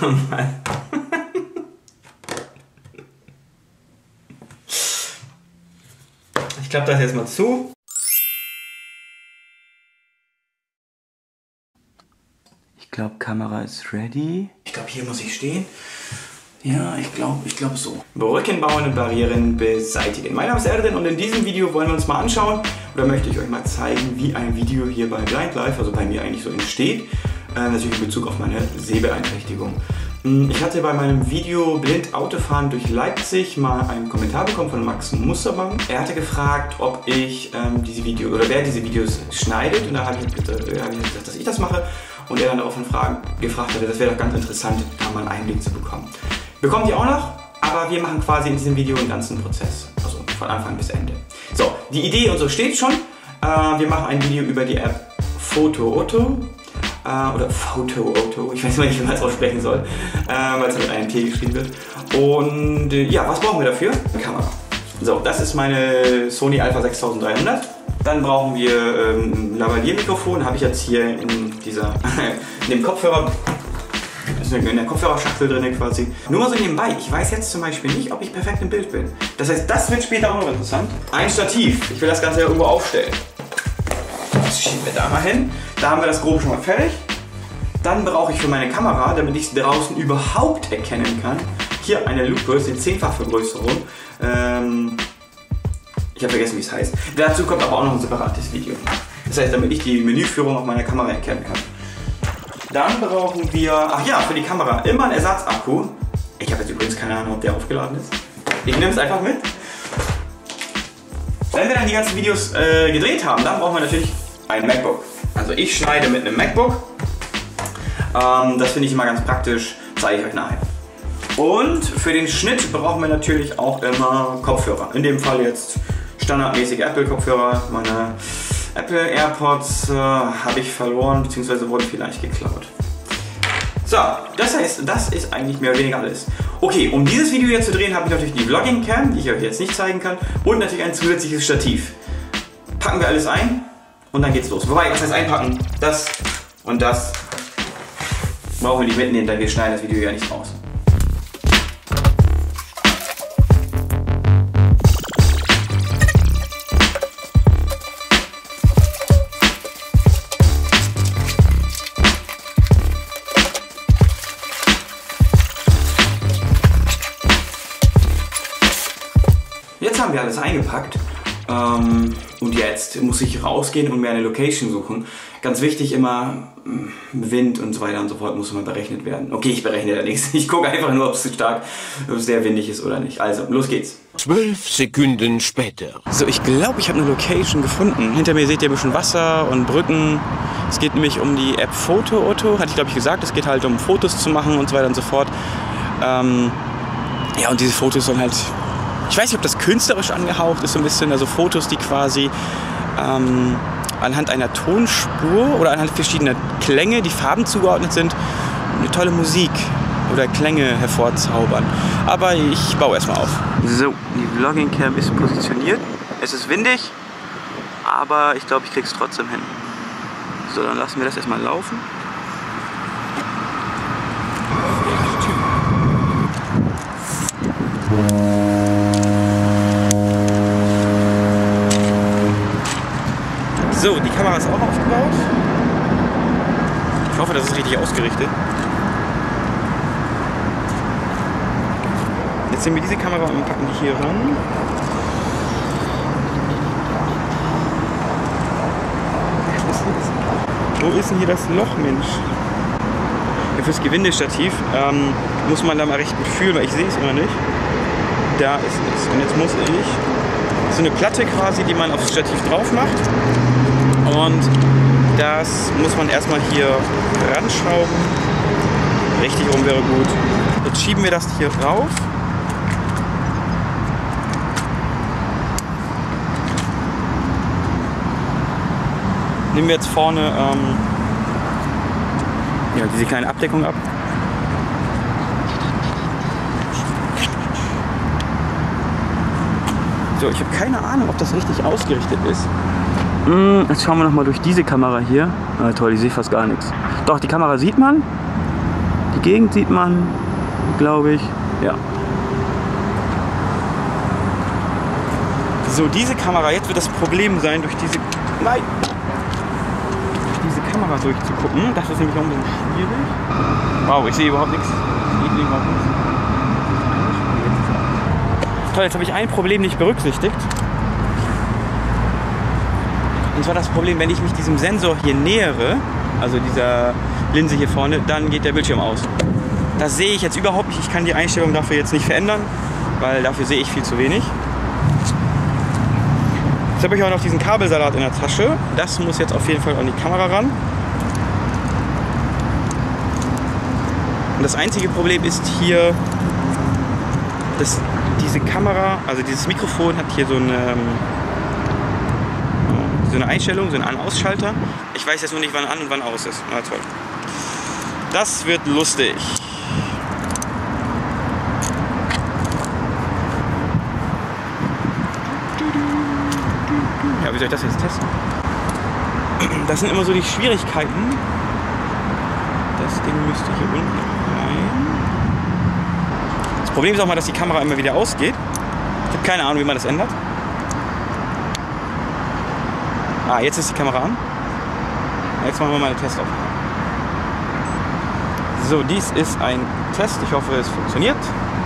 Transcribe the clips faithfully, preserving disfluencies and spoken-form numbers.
Mann. Ich klappe das jetzt mal zu. Ich glaube, Kamera ist ready. Ich glaube, hier muss ich stehen. Ja, ich glaube, ich glaube so. Brücken bauen und Barrieren beseitigen. Mein Name ist Erdin und in diesem Video wollen wir uns mal anschauen, oder möchte ich euch mal zeigen, wie ein Video hier bei Blind Life, also bei mir eigentlich so entsteht. Äh, natürlich in Bezug auf meine Sehbeeinträchtigung. Ich hatte bei meinem Video Blind Autofahren durch Leipzig mal einen Kommentar bekommen von Max Mustermann. Er hatte gefragt, ob ich ähm, diese Videos oder wer diese Videos schneidet, und da habe ich, äh, hab ich gesagt, dass ich das mache, und er dann daraufhin fragen, gefragt hatte, das wäre doch ganz interessant, da mal einen Einblick zu bekommen. Bekommt ihr auch noch, aber wir machen quasi in diesem Video den ganzen Prozess, also von Anfang bis Ende. So, die Idee und so steht schon. Äh, wir machen ein Video über die App Foto-Otto. Oder Foto-Otto, ich weiß immer nicht, wie man es aussprechen soll, äh, weil es mit einem T geschrieben wird. Und äh, ja, was brauchen wir dafür? Eine Kamera. So, das ist meine Sony Alpha sechstausenddreihundert. Dann brauchen wir ähm, ein Lavalier-Mikrofon, habe ich jetzt hier in dieser, in dem Kopfhörer, ist in der Kopfhörerschachtel drin quasi. Nur mal so nebenbei, ich weiß jetzt zum Beispiel nicht, ob ich perfekt im Bild bin. Das heißt, das wird später auch noch interessant. Ein Stativ, ich will das Ganze ja irgendwo aufstellen. Das schieben wir da mal hin. Da haben wir das grob schon mal fertig. Dann brauche ich für meine Kamera, damit ich es draußen überhaupt erkennen kann, hier eine Lupe, das ist eine zehnfach-Vergrößerung. Ähm, ich habe vergessen, wie es heißt. Dazu kommt aber auch noch ein separates Video. Das heißt, damit ich die Menüführung auf meiner Kamera erkennen kann. Dann brauchen wir, ach ja, für die Kamera immer einen Ersatzakku. Ich habe jetzt übrigens keine Ahnung, ob der aufgeladen ist. Ich nehme es einfach mit. Wenn wir dann die ganzen Videos äh, gedreht haben, dann brauchen wir natürlich ein MacBook. Also ich schneide mit einem MacBook. Ähm, das finde ich immer ganz praktisch, zeige ich euch nachher. Und für den Schnitt brauchen wir natürlich auch immer Kopfhörer. In dem Fall jetzt standardmäßig Apple-Kopfhörer. Meine Apple AirPods äh, habe ich verloren, beziehungsweise wurden vielleicht geklaut. So, das heißt, das ist eigentlich mehr oder weniger alles. Okay, um dieses Video jetzt zu drehen, habe ich natürlich die Vlogging-Cam, die ich euch jetzt nicht zeigen kann, und natürlich ein zusätzliches Stativ. Packen wir alles ein. Und dann geht's los. Wobei, was heißt einpacken? Das und das brauchen wir nicht mitnehmen, denn wir schneiden das Video ja nicht raus. Jetzt haben wir alles eingepackt. Ähm, und jetzt muss ich rausgehen und mir eine Location suchen. Ganz wichtig immer, Wind und so weiter und so fort muss immer berechnet werden. Okay, ich berechne da nichts. Ich gucke einfach nur, ob es zu stark, ob es sehr windig ist oder nicht. Also, los geht's. Zwölf Sekunden später. So, ich glaube, ich habe eine Location gefunden. Hinter mir seht ihr ein bisschen Wasser und Brücken. Es geht nämlich um die App Foto-Otto, hatte ich glaube ich gesagt. Es geht halt um Fotos zu machen und so weiter und so fort. Ähm, ja, und diese Fotos sollen halt... Ich weiß nicht, ob das künstlerisch angehaucht ist, so ein bisschen, also Fotos, die quasi ähm, anhand einer Tonspur oder anhand verschiedener Klänge, die Farben zugeordnet sind, eine tolle Musik oder Klänge hervorzaubern. Aber ich baue erstmal auf. So, die Vlogging Cam ist positioniert. Es ist windig, aber ich glaube, ich krieg's trotzdem hin. So, dann lassen wir das erstmal laufen. So, die Kamera ist auch aufgebaut. Ich hoffe, das ist richtig ausgerichtet. Jetzt nehmen wir diese Kamera und packen die hier ran. Wo ist denn hier das Loch, Mensch? Ja, fürs Gewindestativ ähm, muss man da mal recht gut fühlen, weil ich sehe es immer nicht. Da ist es. Und jetzt muss ich so eine Platte quasi, die man aufs Stativ drauf macht. Und das muss man erstmal hier ranschrauben. Richtig rum wäre gut. Jetzt schieben wir das hier rauf. Nehmen wir jetzt vorne ähm, ja, diese kleine Abdeckung ab. So, ich habe keine Ahnung, ob das richtig ausgerichtet ist. Jetzt schauen wir noch mal durch diese Kamera hier. Ah, toll, ich sehe fast gar nichts. Doch, die Kamera sieht man. Die Gegend sieht man, glaube ich. Ja. So, diese Kamera, jetzt wird das Problem sein, durch diese... Nein! Durch diese Kamera durchzugucken. Das ist nämlich auch ein bisschen schwierig. Wow, ich sehe überhaupt nichts. Ich sehe überhaupt nichts. Toll, jetzt habe ich ein Problem nicht berücksichtigt. Und zwar das Problem, wenn ich mich diesem Sensor hier nähere, also dieser Linse hier vorne, dann geht der Bildschirm aus. Das sehe ich jetzt überhaupt nicht. Ich kann die Einstellung dafür jetzt nicht verändern, weil dafür sehe ich viel zu wenig. Jetzt habe ich auch noch diesen Kabelsalat in der Tasche. Das muss jetzt auf jeden Fall an die Kamera ran. Und das einzige Problem ist hier, dass diese Kamera, also dieses Mikrofon hat hier so eine, so eine Einstellung, so einen An- und Ausschalter. Ich weiß jetzt nur nicht, wann an und wann aus ist. Na toll. Das wird lustig. Ja, wie soll ich das jetzt testen? Das sind immer so die Schwierigkeiten. Das Ding müsste hier unten rein. Das Problem ist auch mal, dass die Kamera immer wieder ausgeht. Ich habe keine Ahnung, wie man das ändert. Ah, jetzt ist die Kamera an. Jetzt machen wir mal eine Testaufnahme. So, dies ist ein Test. Ich hoffe, es funktioniert.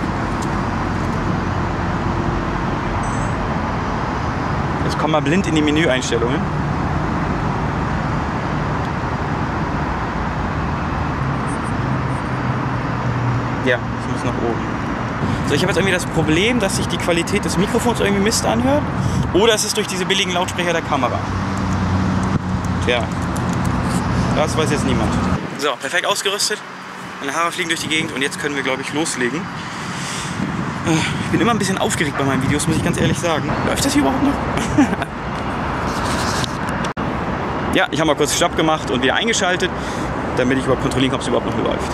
Jetzt kommen wir blind in die Menüeinstellungen. Ja, ich muss nach oben. So, ich habe jetzt irgendwie das Problem, dass sich die Qualität des Mikrofons irgendwie Mist anhört. Oder es ist durch diese billigen Lautsprecher der Kamera. Tja, das weiß jetzt niemand. So, perfekt ausgerüstet. Meine Haare fliegen durch die Gegend und jetzt können wir, glaube ich, loslegen. Ich bin immer ein bisschen aufgeregt bei meinen Videos, muss ich ganz ehrlich sagen. Läuft das hier überhaupt noch? Ja, ich habe mal kurz Stopp gemacht und wieder eingeschaltet, damit ich überhaupt kontrollieren kann, ob es überhaupt noch läuft.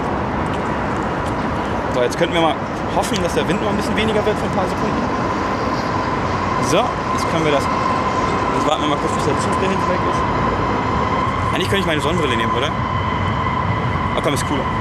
So, jetzt könnten wir mal hoffen, dass der Wind noch ein bisschen weniger wird für ein paar Sekunden. So, jetzt können wir das... Jetzt warten wir mal kurz, bis der Zug da hinten weg ist. Eigentlich könnte ich meine Sonnenbrille nehmen, oder? Oh komm, ist cooler.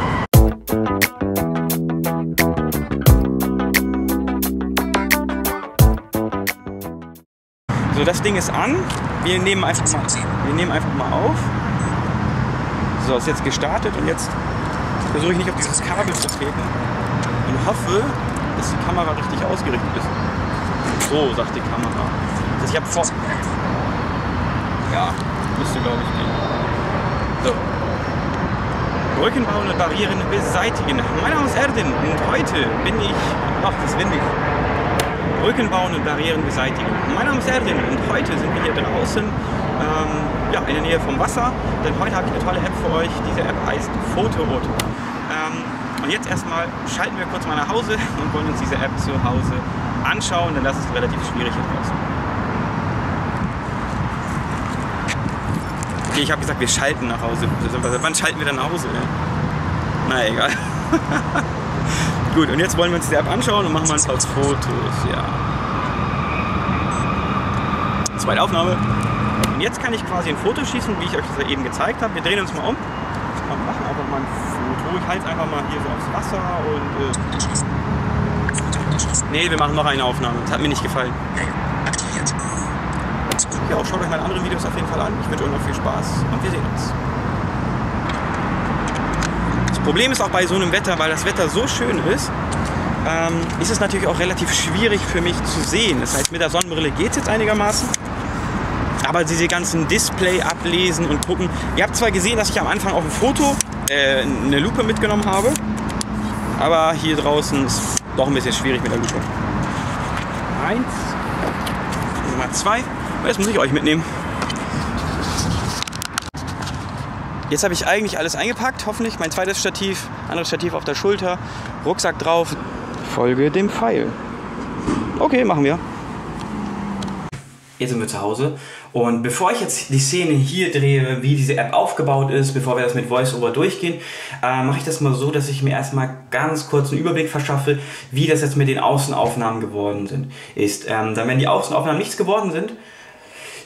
So, das Ding ist an. Wir nehmen einfach mal, wir nehmen einfach mal auf. So, ist jetzt gestartet und jetzt versuche ich nicht auf dieses Kabel zu treten und hoffe, dass die Kamera richtig ausgerichtet ist. So, sagt die Kamera. Also ich habe vor... Ja, müsste glaube ich gehen. So. Brückenbauen und Barrieren beseitigen. Mein Name ist Erdin und heute bin ich... Ach, das ist windig. Brücken bauen und Barrieren beseitigen. Mein Name ist Erdin und heute sind wir hier draußen ähm, ja, in der Nähe vom Wasser, denn heute habe ich eine tolle App für euch. Diese App heißt Fotorot. Ähm, und jetzt erstmal schalten wir kurz mal nach Hause und wollen uns diese App zu Hause anschauen, denn das ist relativ schwierig hier draußen. Okay, ich habe gesagt, wir schalten nach Hause. Wann schalten wir dann nach Hause? Na egal. Gut, und jetzt wollen wir uns die App anschauen und machen mal ein paar Fotos. Ja. Zweite Aufnahme. Und jetzt kann ich quasi ein Foto schießen, wie ich euch das eben gezeigt habe. Wir drehen uns mal um und machen einfach mal ein Foto. Ich halte es einfach mal hier so aufs Wasser und... Äh nee, wir machen noch eine Aufnahme. Das hat mir nicht gefallen. Ja, auch schaut euch meine anderen Videos auf jeden Fall an. Ich wünsche euch noch viel Spaß und wir sehen uns. Das Problem ist auch bei so einem Wetter, weil das Wetter so schön ist, ähm, ist es natürlich auch relativ schwierig für mich zu sehen. Das heißt, mit der Sonnenbrille geht es jetzt einigermaßen. Aber diese ganzen Display ablesen und gucken. Ihr habt zwar gesehen, dass ich am Anfang auf dem Foto äh, eine Lupe mitgenommen habe, aber hier draußen ist es doch ein bisschen schwierig mit der Lupe. Eins, Nummer zwei. Das muss ich euch mitnehmen. Jetzt habe ich eigentlich alles eingepackt, hoffentlich. Mein zweites Stativ, anderes Stativ auf der Schulter, Rucksack drauf. Folge dem Pfeil. Okay, machen wir. Jetzt sind wir zu Hause und bevor ich jetzt die Szene hier drehe, wie diese App aufgebaut ist, bevor wir das mit VoiceOver durchgehen, äh, mache ich das mal so, dass ich mir erstmal ganz kurz einen Überblick verschaffe, wie das jetzt mit den Außenaufnahmen geworden sind. Ist, ähm, dann wenn die Außenaufnahmen nichts geworden sind,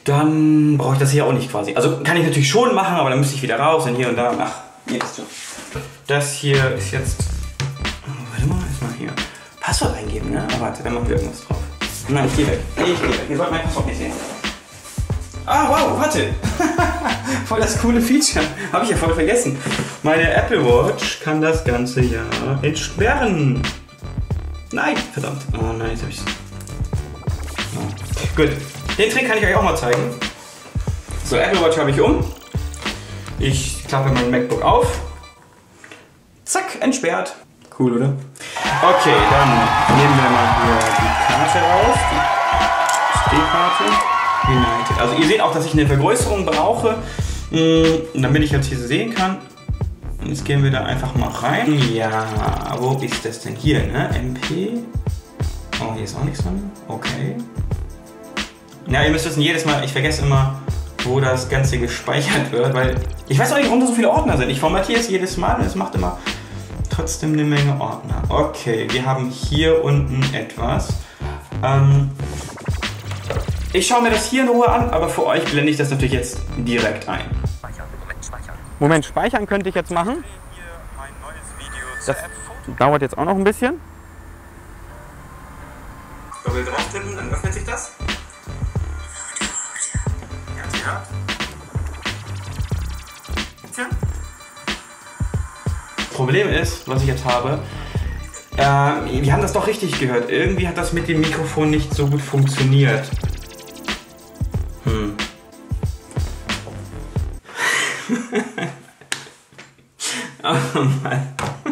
dann brauche ich das hier auch nicht quasi. Also kann ich natürlich schon machen, aber dann müsste ich wieder raus und hier und da. Ach, ihr wisst schon. Das hier ist jetzt... Oh, warte mal, erstmal hier. Passwort eingeben, ne? Aber warte, dann machen wir irgendwas drauf. Nein, ich geh weg. Ich geh weg. Ihr sollt mein Passwort nicht sehen. Ah, wow, warte. Voll das coole Feature. Habe ich ja voll vergessen. Meine Apple Watch kann das ganze ja entsperren. Nein, verdammt. Oh nein, jetzt habe ich es. Oh. Gut, den Trick kann ich euch auch mal zeigen. So, Apple Watch habe ich um. Ich klappe mein MacBook auf. Zack, entsperrt. Cool, oder? Okay, dann nehmen wir mal hier die Karte raus. Die S D-Karte. United. Also ihr seht auch, dass ich eine Vergrößerung brauche, damit ich jetzt hier sehen kann. Und jetzt gehen wir da einfach mal rein. Ja, wo ist das denn hier, ne? M P. Oh, hier ist auch nichts drin. Okay. Ja, ihr müsst wissen, jedes Mal, ich vergesse immer, wo das Ganze gespeichert wird, weil ich weiß auch nicht, warum da so viele Ordner sind. Ich formatiere es jedes Mal und es macht immer trotzdem eine Menge Ordner. Okay, wir haben hier unten etwas. Ähm, Ich schaue mir das hier in Ruhe an, aber für euch blende ich das natürlich jetzt direkt ein. Moment, speichern könnte ich jetzt machen. Das dauert jetzt auch noch ein bisschen. Doppel drauftippen, dann öffnet sich das. Ganz gehört. Problem ist, was ich jetzt habe, äh, wir haben das doch richtig gehört. Irgendwie hat das mit dem Mikrofon nicht so gut funktioniert. Hm. Oh Mann.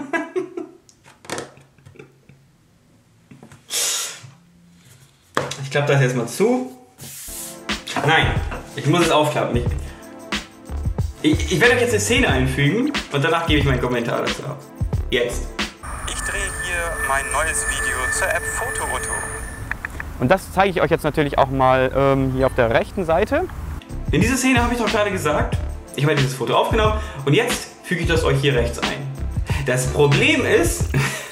Ich klappe das jetzt mal zu. Nein, ich muss es aufklappen. Ich, ich, ich werde euch jetzt eine Szene einfügen und danach gebe ich meinen Kommentar dazu ab. Jetzt. Ich drehe hier mein neues Video zur App Foto-Otto. Und das zeige ich euch jetzt natürlich auch mal ähm, hier auf der rechten Seite. In dieser Szene habe ich doch gerade gesagt, ich habe dieses Foto aufgenommen und jetzt füge ich das euch hier rechts ein. Das Problem ist,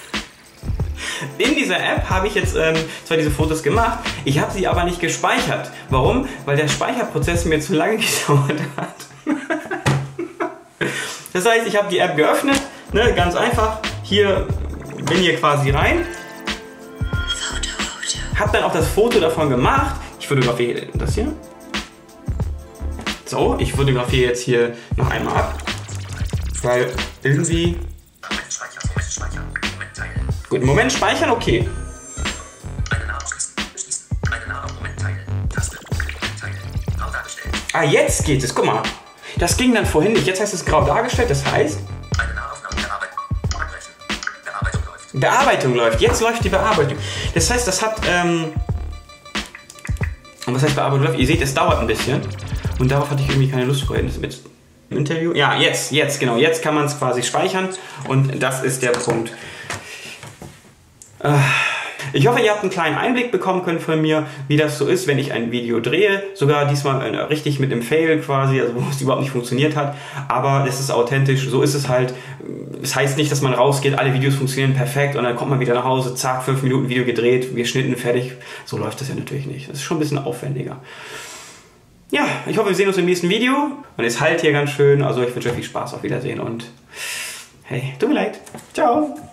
in dieser App habe ich jetzt ähm, zwar diese Fotos gemacht, ich habe sie aber nicht gespeichert. Warum? Weil der Speicherprozess mir zu lange gedauert hat. Das heißt, ich habe die App geöffnet, ne, ganz einfach, hier bin hier quasi rein. Habe dann auch das Foto davon gemacht. Ich fotografiere das hier. So, ich fotografiere jetzt hier noch einmal ab. Weil irgendwie... Gut, Moment speichern, okay. Ah, jetzt geht es, guck mal. Das ging dann vorhin nicht. Jetzt heißt es grau dargestellt, das heißt... Bearbeitung läuft. Jetzt läuft die Bearbeitung. Das heißt, das hat... Ähm und was heißt Bearbeitung läuft? Ihr seht, es dauert ein bisschen. Und darauf hatte ich irgendwie keine Lust vorhin. Mit dem Interview. Ja, jetzt, jetzt, genau. Jetzt kann man es quasi speichern. Und das ist der Punkt. Ich hoffe, ihr habt einen kleinen Einblick bekommen können von mir, wie das so ist, wenn ich ein Video drehe. Sogar diesmal richtig mit einem Fail quasi, also wo es überhaupt nicht funktioniert hat. Aber es ist authentisch, so ist es halt. Es heißt nicht, dass man rausgeht, alle Videos funktionieren perfekt und dann kommt man wieder nach Hause, zack, fünf Minuten Video gedreht, geschnitten, fertig. So läuft das ja natürlich nicht. Das ist schon ein bisschen aufwendiger. Ja, ich hoffe, wir sehen uns im nächsten Video. Und es halt hier ganz schön. Also ich wünsche euch viel Spaß, auf Wiedersehen und hey, tut mir leid. Ciao.